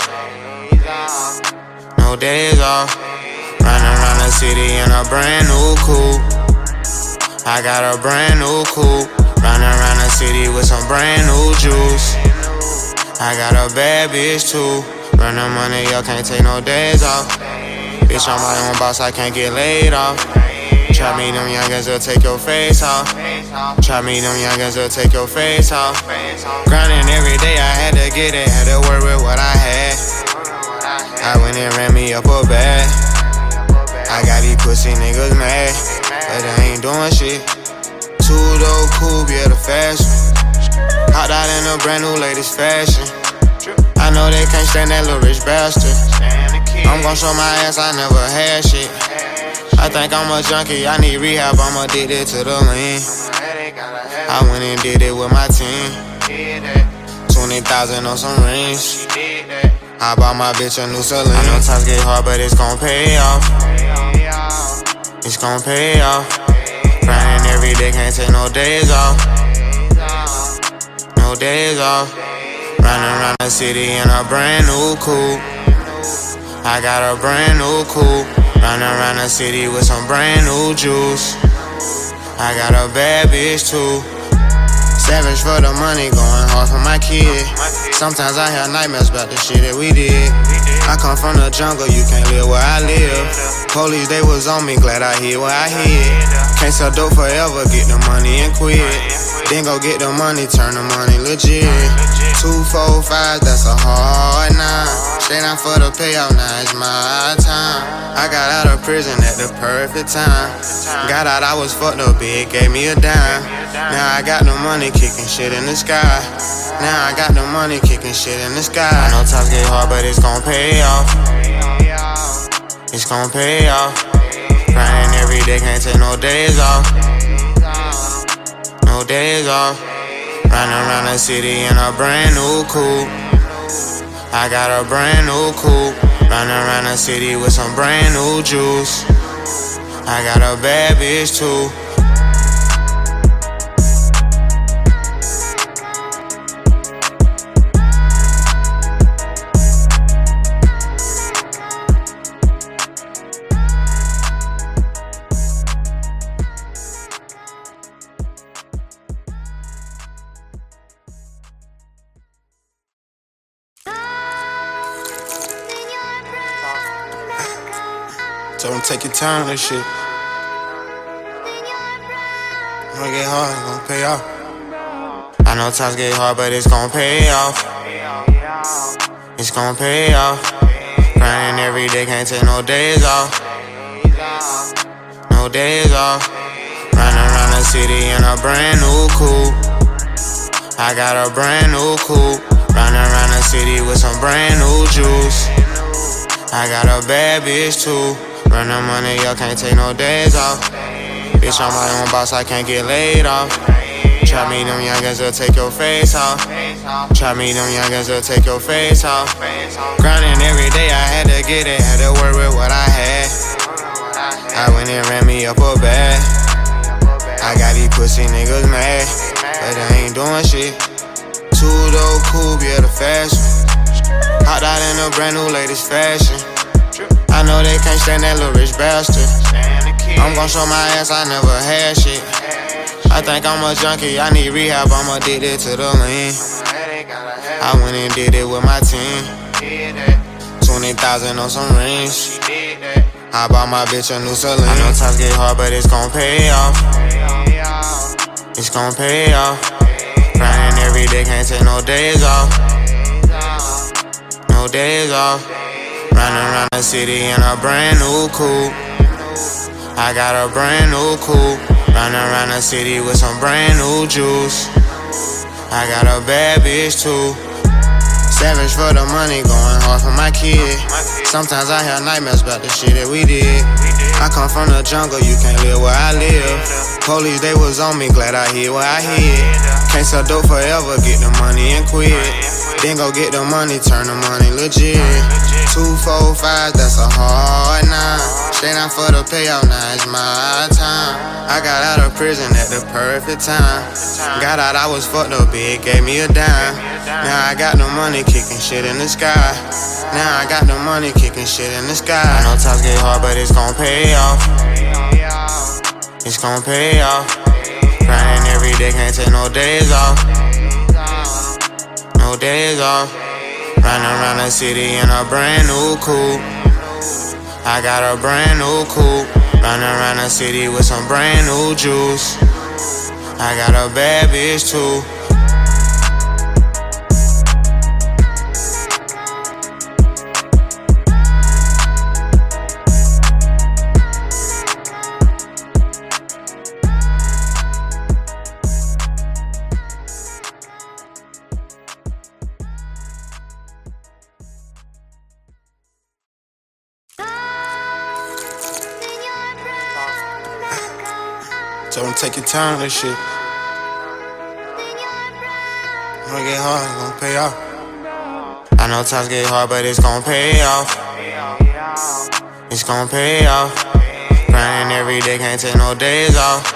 No days off. Running around the city in a brand new coupe. I got a brand new coupe. Running around the city with some brand new juice. I got a bad bitch too. Running money, y'all can't take no days off. Bitch, I'm my own boss, I can't get laid off. Try me, them youngins will take your face off. Try me, them youngins will take your face off. Grinding every day, I had to get it, had to work with what I had. I went and ran me up a bag. I got these pussy niggas mad, but they ain't doing shit. Two-door coupe, yeah, the fashion. Hopped out in a brand new latest fashion. I know they can't stand that little rich bastard. I'm gon' show my ass I never had shit. I think I'm a junkie, I need rehab, I'm addicted to the lean. I went and did it with my team. 20,000 on some rings. I bought my bitch a new Celine. I know times get hard, but it's gon' pay off. It's gon' pay off. Grinding every day, can't take no days off. No days off. Running around the city in a brand new coupe. I got a brand new coupe. Running around the city with some brand new juice. I got a bad bitch too. Savage for the money, going hard for my kid. Sometimes I have nightmares about the shit that we did. I come from the jungle, you can't live where I live. Police, they was on me, glad I hid where I hid. Can't sell dope forever, get the money and quit. Then go get the money, turn the money legit. 2, 4, 5, that's a hard 9. Stay down for the payout, now it's my time. I got out of prison at the perfect time. Got out, I was fucked up, big, gave me a dime. Now I got the money, kicking shit in the sky. Now I got the money, kicking shit in the sky. I know times get hard, but it's gon' pay off. It's gon' pay off. Grinding every day, can't take no days off. No days off. Running around the city in a brand new coupe. I got a brand new coupe. Running around the city with some brand new juice. I got a bad bitch too. So don't take your time on this shit. Gonna get hard, it's gonna pay off. I know times get hard, but it's gonna pay off. It's gonna pay off. Grinding every day, can't take no days off. No days off. Running around the city in a brand new coupe. I got a brand new coupe. Running around the city with some brand new juice. I got a bad bitch too. Running money, y'all can't take no days off. Bitch, I'm my own boss, I can't get laid off. Try me, them youngins will take your face off. Try me, them youngins will take your face off. Grinding every day, I had to get it, had to work with what I had. I went and ran me up a bag. I got these pussy niggas mad, but they ain't doing shit. Two-door coupe, yeah, the fashion. Hopped out in a brand new latest fashion. I know they can't stand that little rich bastard. I'm gon' show my ass I never had shit. I think I'm a junkie, I need rehab, I'm addicted to the lean. I went and did it with my team. 20,000 on some rings. I bought my bitch a new Celine. I know times get hard, but it's gon' pay off. It's gon' pay off. Grinding every day, can't take no days off. No days off. Running around the city in a brand new coupe. I got a brand new coupe. Running around the city with some brand new juice. I got a bad bitch too. Savage for the money, going hard for my kid. Sometimes I have nightmares about the shit that we did. I come from the jungle, you can't live where I live. Police, they was on me, glad I hid where I hid. Can't sell dope forever, get the money and quit. Then go get the money, turn the money legit. 2, 4, 5, that's a hard 9. Stay down for the payout, now it's my time. I got out of prison at the perfect time. Got out, I was fucked up, big, gave me a dime. Now I got the money, kicking shit in the sky. Now I got the money, kicking shit in the sky. I know times get hard, but it's gon' pay off. It's gon' pay off. Grinding every day, can't take no days off. No days off. Running around the city in a brand new coupe. I got a brand new coupe. Running around the city with some brand new juice. I got a bad bitch too. Told him take your time with this shit. When it get hard, it's gonna pay off. I know times get hard, but it's gonna pay off. It's gonna pay off. Grinding every day, can't take no days off.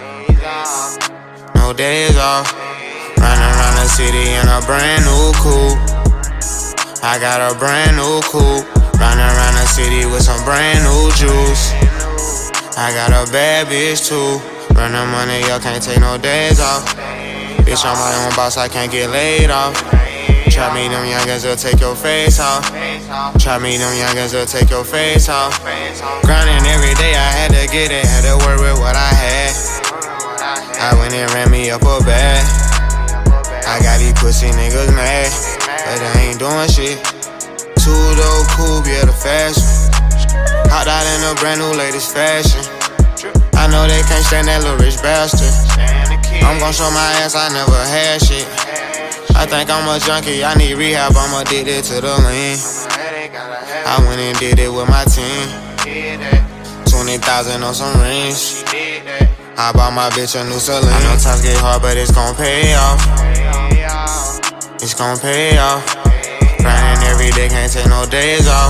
No days off. Running around the city in a brand new coupe. I got a brand new coupe. Running around the city with some brand new juice. I got a bad bitch too. Running money up, can't take no days off. Bitch, I'm my own boss, I can't get laid off. Try me them youngins, they'll take your face off. Try me them youngins, they'll take your face off. Grinding every day, I had to get it, had to work with what I had. I went and ran me up a bag. I got these pussy niggas mad, but they ain't doing shit. Two-door coupe, yeah, the fast one. Hopped out in a brand new latest fashion. I know they can't stand that little rich bastard. I'm gon' show my ass I never had shit. I think I'm a junkie, I need rehab, I'm addicted to the lean. I went and did it with my team. 20,000 on some rings. I bought my bitch a new Celine. I know times get hard, but it's gon' pay off. It's gon' pay off. Grinding every day, can't take no days off.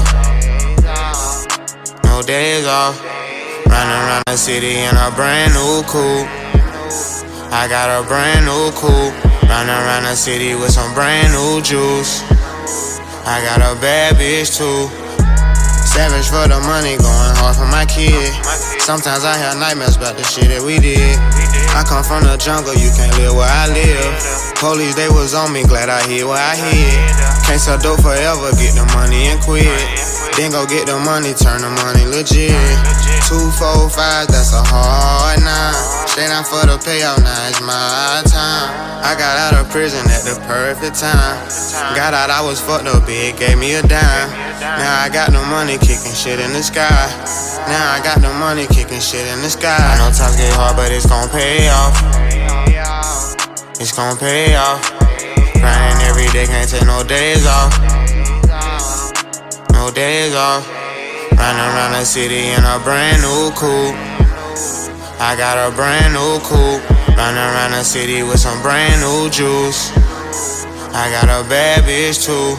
No days off. Running around the city in a brand new coupe. I got a brand new coupe. Running around the city with some brand new juice. I got a bad bitch too. Savage for the money, going hard for my kid. Sometimes I have nightmares about the shit that we did. I come from the jungle, you can't live where I live. Police, they was on me, glad I hid where I hid. Can't sell dope forever, get the money and quit. Then go get the money, turn the money legit. 2, 4, 5, that's a hard 9. Stay down for the payout, now it's my time. I got out of prison at the perfect time. Got out, I was fucked up, it gave me a dime. Now I got the money, kicking shit in the sky. Now I got the money, kicking shit in the sky. I know times get hard, but it's gon' pay off. It's gon' pay off. Grinding every day, can't take no days off. No days off. Running around the city in a brand new coupe. I got a brand new coupe. Running around the city with some brand new juice. I got a bad bitch too.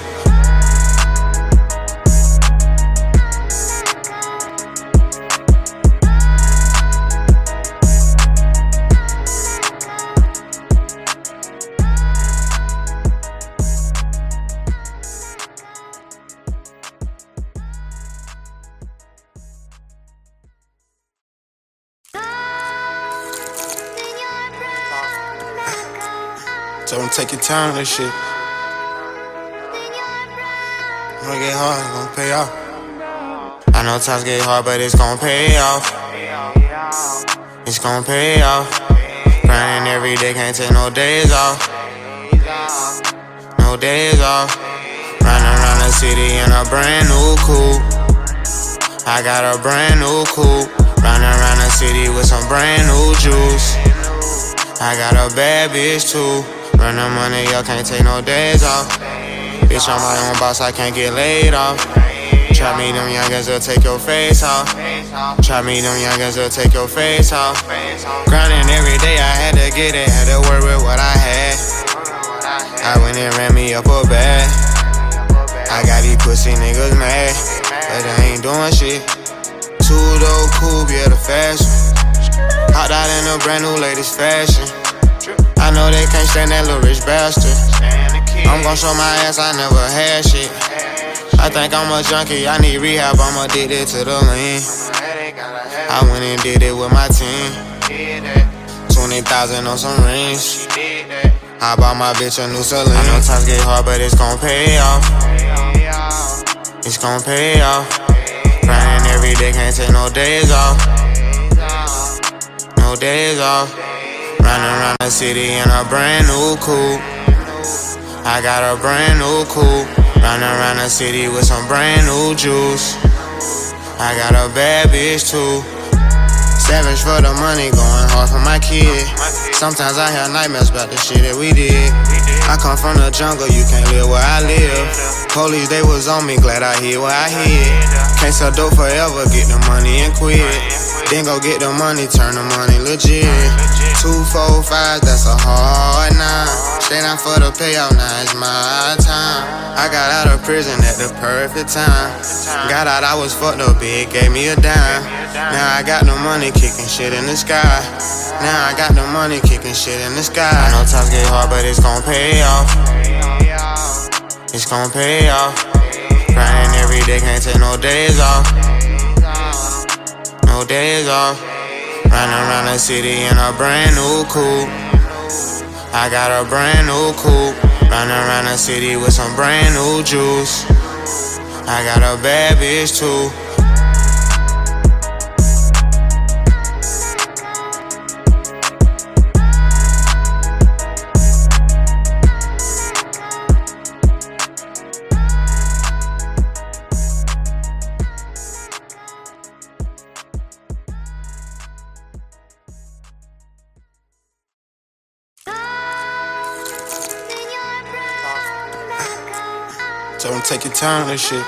Told him take your time with this shit. When it get hard, it's gonna pay off. I know times get hard, but it's gonna pay off. It's gonna pay off. Grinding every day, can't take no days off. No days off. Running around the city in a brand new coupe. I got a brand new coupe. Running around the city with some brand new juice. I got a bad bitch too. Running money up, can't take no days off. Bitch, I'm my own boss, I can't get laid off. Try me them youngins, they'll take your face off. Try me them youngins, they'll take your face off. Grinding every day, I had to get it, had to work with what I had. I went and ran me up a bag. I got these pussy niggas mad, but they ain't doing shit. Two-door coupe, yeah, the fast one. Hopped out in a brand new latest fashion. I know they can't stand that little rich bastard. I'm gon' show my ass I never had shit. I think I'm a junkie, I need rehab, I'm addicted to the lean. I went and did it with my team. 20,000 on some rings. I bought my bitch a new Celine. I know times get hard, but it's gon' pay off. It's gon' pay off. Grinding every day, can't take no days off. No days off. Running around the city in a brand new coupe. I got a brand new coupe. Running around the city with some brand new juice. I got a bad bitch too. Savage for the money, going hard for my kid. Sometimes I have nightmares about the shit that we did. I come from the jungle, you can't live where I live. Police, they was on me, glad I hid where I hid. Can't sell dope forever, get the money and quit. Then go get the money, turn the money legit. 2, 4, 5, that's a hard 9. Stay down for the payout, now it's my time. I got out of prison at the perfect time. Got out, I was fucked up, big, gave me a dime. Now I got the money, kicking shit in the sky. Now I got the money, kicking shit in the sky. I know times get hard, but it's gon' pay off. It's gon' pay off. Grinding every day, can't take no days off. No days off. Running around the city in a brand new coupe. I got a brand new coupe. Running around the city with some brand new juice. I got a bad bitch too. So don't take your time on this shit.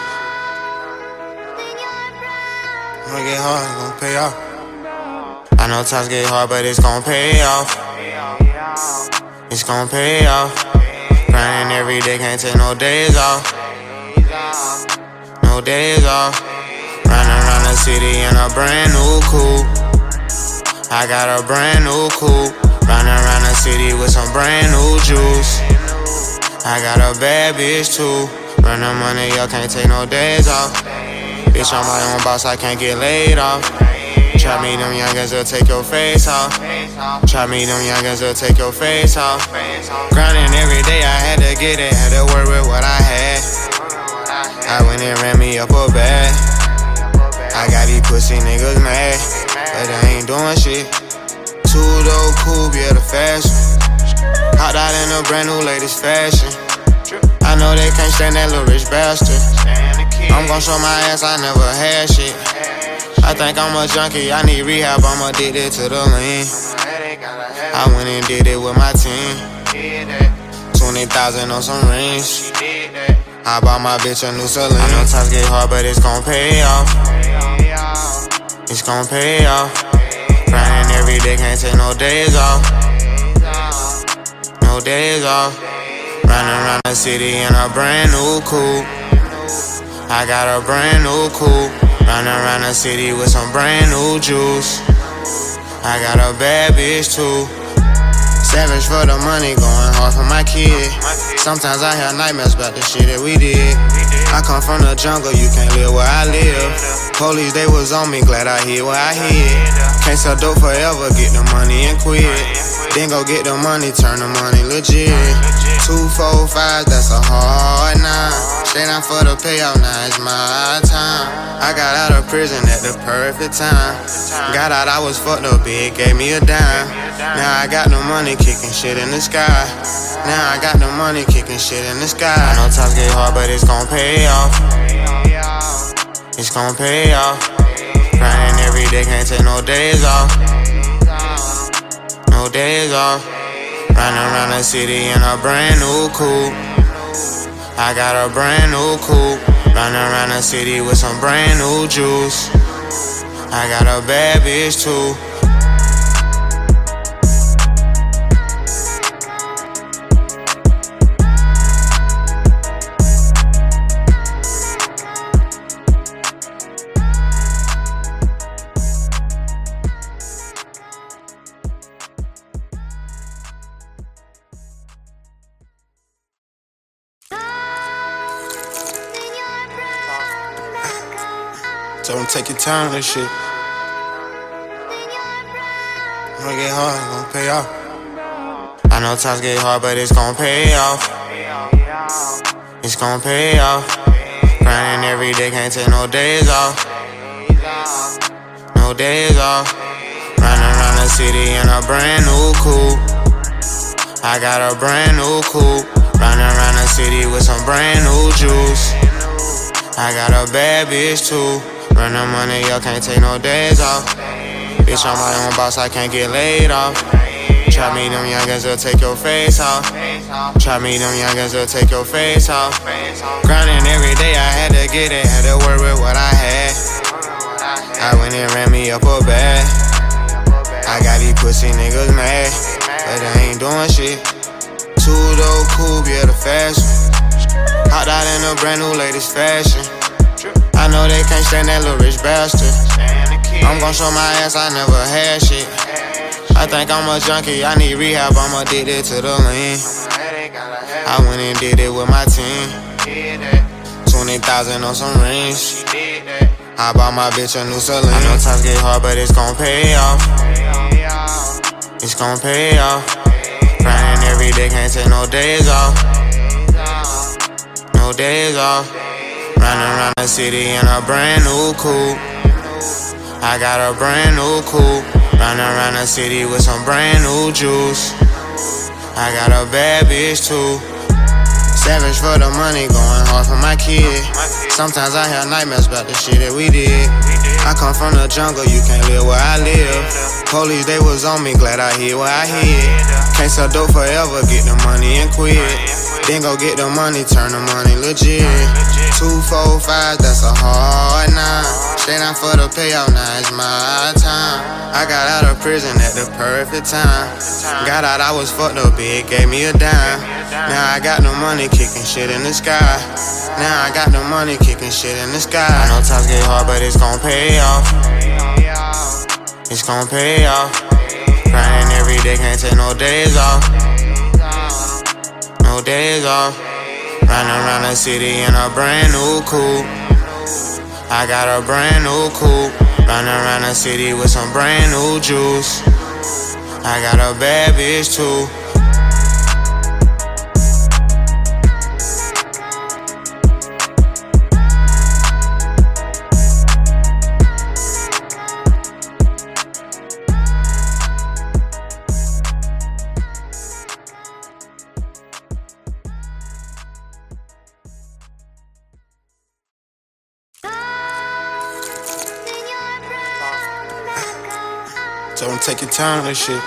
When it get hard, it's gon' pay off. I know times get hard, but it's gon' pay off. It's gon' pay off. Grinding every day, can't take no days off. No days off. Running around the city in a brand new coupe. I got a brand new coupe. Running around the city with some brand new juice. I got a bad bitch too. Run the money, yo, can't take no days off. Bitch, I'm my own boss, I can't get laid off. Try me, them youngins will take your face off. Try me, them youngins will take your face off. Grinding every day, I had to get it, had to work with what I had. I went and ran me up a bag. I got these pussy niggas mad, but they ain't doing shit. Two-door coupe, yeah, the fashion. Hopped out in a brand new latest fashion. I know they can't stand that little rich bastard. I'm gon' show my ass I never had shit. I think I'm a junkie, I need rehab, I'm addicted to the lean. I went and did it with my team. 20,000 on some rings. I bought my bitch a new Celine. I know times get hard, but it's gon' pay off. It's gon' pay off. Grinding every day, can't take no days off. No days off. Running around the city in a brand new coupe. I got a brand new coupe. Running around the city with some brand new juice. I got a bad bitch too. Savage for the money, going hard for my kid. Sometimes I have nightmares about the shit that we did. I come from the jungle, you can't live where I live. Police, they was on me, glad I hid where I hid. Can't sell dope forever, get the money and quit. Then go get the money, turn the money legit. 2, 4, 5, that's a hard 9. Stay down for the payout, now it's my time. I got out of prison at the perfect time. Got out, I was fucked up, big, gave me a dime. Now I got the money, kicking shit in the sky. Now I got the money, kicking shit in the sky. I know times get hard, but it's gon' pay off. It's gon' pay off. Grinding every day, can't take no days off. No days off. Running around the city in a brand new coupe. I got a brand new coupe. Running around the city with some brand new juice. I got a bad bitch too. So don't take your time on this shit. When it get hard, it's gon' pay off. I know times get hard, but it's gon' pay off. It's gon' pay off. Grinding every day, can't take no days off. No days off. Running around the city in a brand new coupe. I got a brand new coupe. Running around the city with some brand new juice. I got a bad bitch too. Run the money, yo, can't take no days off. Bitch, I'm my own boss, I can't get laid off. Try me, them youngins will take your face off. Try me, them youngins will take your face off. Grinding every day, I had to get it, had to work with what I had. I went and ran me up a bag. I got these pussy niggas mad, but they ain't doing shit. Two-door coupe, yeah, the fast one. Hopped out in a brand new latest fashion. I know they can't stand that little rich bastard. I'm gon' show my ass I never had shit. I think I'm a junkie, I need rehab, I'm addicted to the lean. I went and did it with my team. 20,000 on some rings. I bought my bitch a new Celine. I know times get hard, but it's gon' pay off. It's gon' pay off. Grinding every day, can't take no days off. No days off. Running around the city in a brand new coupe. I got a brand new coupe. Running around the city with some brand new juice. I got a bad bitch too. Savage for the money, going hard for my kid. Sometimes I have nightmares about the shit that we did. I come from the jungle, you can't live where I live. Police, they was on me, glad I hid where I hid. Can't sell dope forever, get the money and quit. Then go get the money, turn the money legit. 2, 4, 5, that's a hard 9. Stay down for the payout, now it's my time. I got out of prison at the perfect time. Got out, I was fucked up, big, gave me a dime. Now I got no money, kicking shit in the sky. Now I got no money, kicking shit in the sky. I know times get hard, but it's gon' pay off. It's gon' pay off. Grinding every day, can't take no days off. No days off. Running around the city in a brand new coupe. I got a brand new coupe. Running around the city with some brand new juice. I got a bad bitch too. So don't take your time with this shit.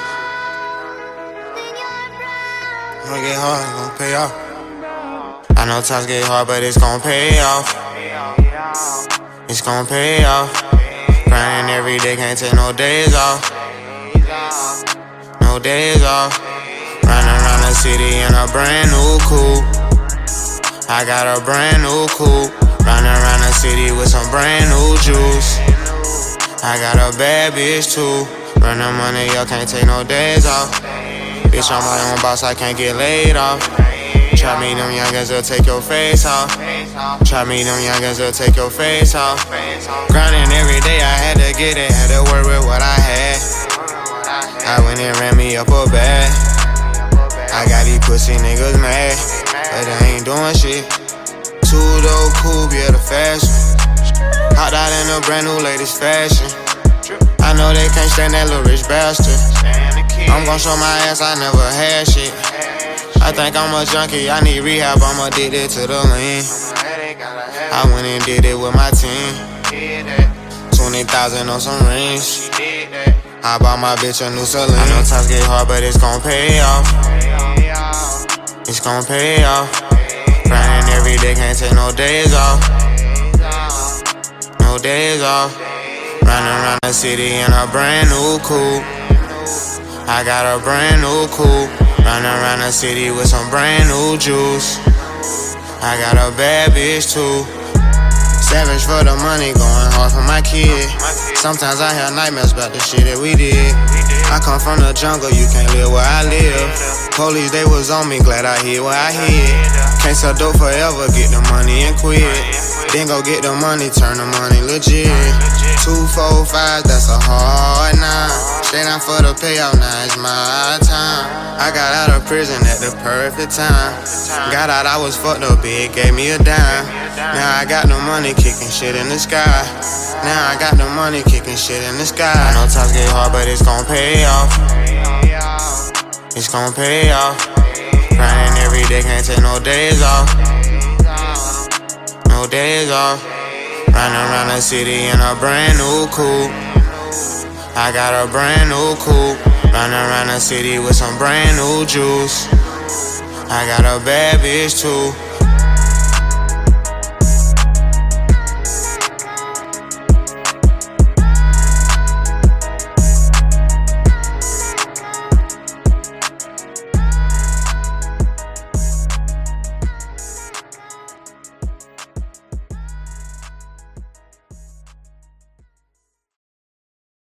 Gonna get hard, it's gonna pay off. I know times get hard, but it's gonna pay off. It's gonna pay off. Grinding every day, can't take no days off. No days off. Running around the city in a brand new coupe. I got a brand new coupe. Running around the city with some brand new juice. I got a bad bitch too. Running money, y'all can't take no days off. Bitch, I'm my own boss, I can't get laid off. Try me, them youngins will take your face off. Try me, them youngins will take your face off. Grinding every day, I had to get it, had to work with what I had. I went and ran me up a bag. I got these pussy niggas mad, but they ain't doing shit. Two-door coupe, yeah, the fast one. Hopped out in a brand new latest fashion. I know they can't stand that little rich bastard. I'm gon' show my ass I never had shit. I think I'm a junkie, I need rehab, I'm addicted to the lean. I went and did it with my team. 20,000 on some rings. I bought my bitch a new Celine. I know times get hard, but it's gon' pay off. It's gon' pay off. Grinding every day, can't take no days off. No days off. Running around the city in a brand new coupe. I got a brand new coupe. Running around the city with some brand new juice. I got a bad bitch too. Savage for the money, going hard for my kid. Sometimes I have nightmares about the shit that we did. I come from the jungle, you can't live where I live. Police, they was on me, glad I hid where I hid. Can't sell dope forever, get the money and quit. Then go get the money, turn the money legit. 2, 4, 5, that's a hard 9. Stay down for the payout, now it's my time. I got out of prison at the perfect time. Got out, I was fucked up, big, gave me a dime. Now I got no money, kicking shit in the sky. Now I got no money, kicking shit in the sky. I know times get hard, but it's gon' pay off. It's gon' pay off. Grinding every day, can't take no days off. No days off. Running around the city in a brand new coupe. I got a brand new coupe. Running around the city with some brand new juice. I got a bad bitch too.